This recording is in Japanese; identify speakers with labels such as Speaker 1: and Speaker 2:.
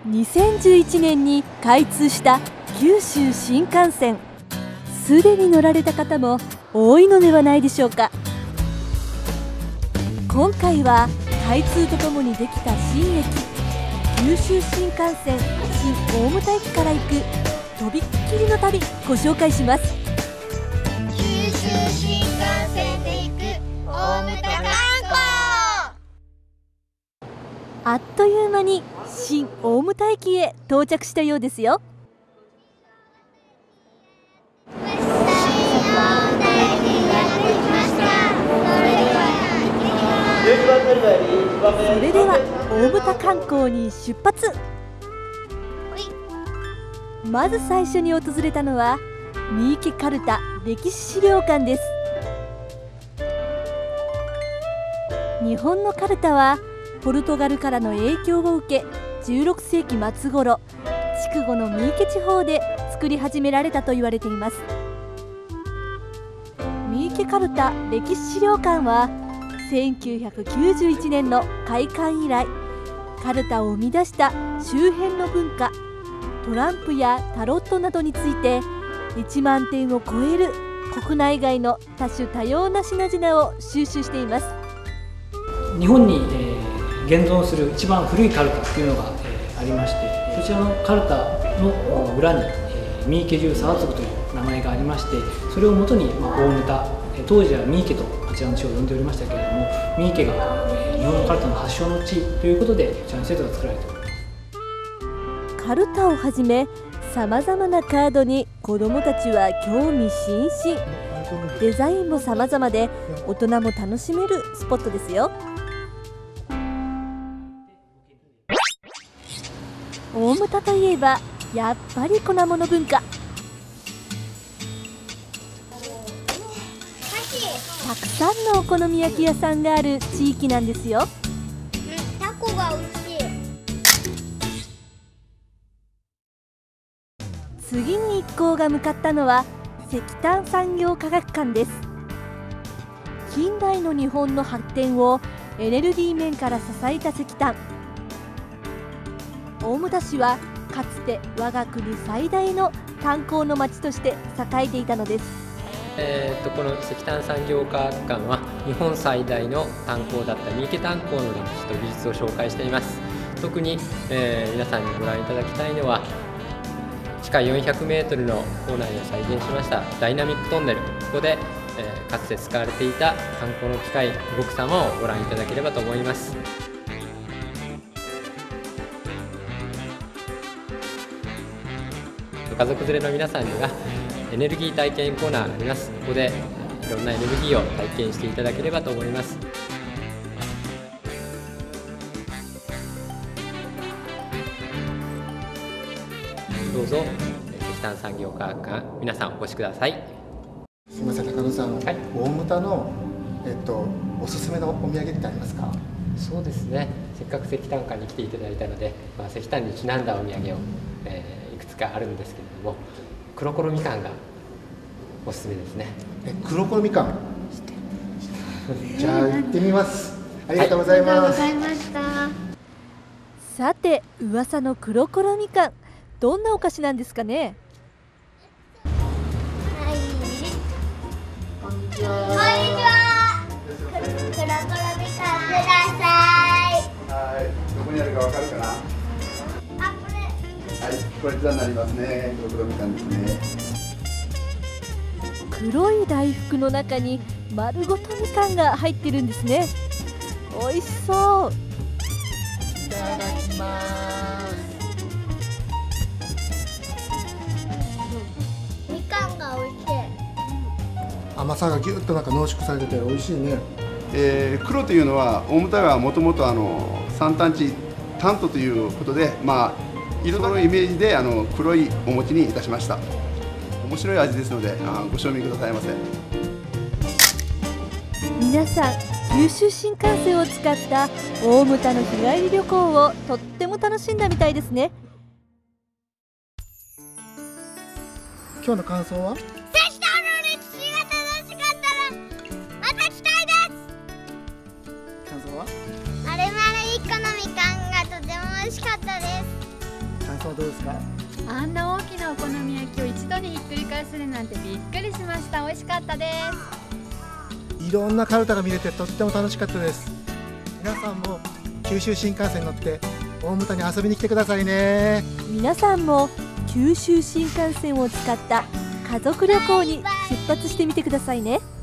Speaker 1: 2011年に開通した九州新幹線、すでに乗られた方も多いのではないでしょうか。今回は開通とともにできた新駅、九州新幹線新大牟田駅から行くとびっきりの旅、ご紹介します。
Speaker 2: 九州新幹線で行く大牟田観光。
Speaker 1: あっという間に新大牟田駅へ到着したようですよ。それでは大牟田観光に出発。まず最初に訪れたのは三池カルタ歴史資料館です。日本のカルタはポルトガルからの影響を受け、16世紀末頃筑後の三池地方で作り始められたと言われています。三池カルタ歴史資料館は1991年の開館以来、カルタを生み出した周辺の文化、トランプやタロットなどについて1万点を超える国内外の多種多様な品々を収集しています。
Speaker 3: 日本に、現存する一番古いカルタというのが、ありまして、そちらのカルタの裏に、三池十沢継という名前がありまして、それをもとに、大牟田、当時は三池とあちらの地を呼んでおりましたけれども、三池が、日本のカルタの発祥の地ということでこちらの施設が作られております。
Speaker 1: カルタをはじめさまざまなカードに子どもたちは興味津々。デザインもさまざまで大人も楽しめるスポットですよ。大牟田といえばやっぱり粉物文化。たくさんのお好み焼き屋さんがある地域なんですよ。
Speaker 2: タコが美味しい。
Speaker 1: 次に一行が向かったのは石炭産業科学館です。近代の日本の発展をエネルギー面から支えた石炭。大牟田市はかつて我が国最大の炭鉱の町として栄えていたのです。
Speaker 4: この石炭産業科学館は日本最大の炭鉱だった三池炭鉱の歴史と技術を紹介しています。特に、皆さんにご覧いただきたいのは地下400メートルの構内を再現しましたダイナミックトンネル。ここで、かつて使われていた炭鉱の機械動く様をご覧いただければと思います。ご家族連れの皆さんにはエネルギー体験コーナーがあります。ここでいろんなエネルギーを体験していただければと思います。どうぞ石炭産業科学館、皆さんお越しください。
Speaker 5: すみません、高野さん、はい、大牟田の、おすすめのお土産ってありますか？
Speaker 4: そうですね、せっかく石炭館に来ていただいたので、石炭にちなんだお土産を、いくつかあるんですけれども、黒ころみかんがおすすめですね。
Speaker 5: 黒ころみかんじゃあ行ってみます。ありがとうございます。
Speaker 1: さて、噂の黒ころみかん、どんなお菓子なんですかね。
Speaker 2: はい、こんにちは。こんにちは。黒ころみかんください。
Speaker 6: はい、どこにあるかわかるかな。はい、こちらになりますね。黒ころみかんですね。
Speaker 1: 黒い大福の中に丸ごとみかんが入ってるんですね。美味しそう。
Speaker 5: いただきます。
Speaker 2: みかんが美味しい。
Speaker 5: 甘さがぎゅっとなんか濃縮されてて美味しいね。
Speaker 6: 黒というのは大牟田はもともと産炭地炭都ということで、色のイメージで黒いお餅にいたしました。面白い味ですのでご賞味くださいませ。
Speaker 1: 皆さん、九州新幹線を使った大牟田の日帰り旅行をとっても楽しんだみたいですね。
Speaker 5: 今日の感想は？
Speaker 2: 関東の歴史が楽しかったらまた来たいです。
Speaker 5: 感想は？
Speaker 2: 丸々1個のみかんがとても美味しかったです。
Speaker 7: さんはどうですか？
Speaker 8: あんな大きなお好み焼きを一度にひっくり返せるなんてびっくりしました。美味しかったです。
Speaker 7: いろんなカルタが見れてとっても楽しかったです。皆さんも九州新幹線に乗って大牟田に遊びに来てくださいね。
Speaker 1: 皆さんも九州新幹線を使った家族旅行に出発してみてくださいね。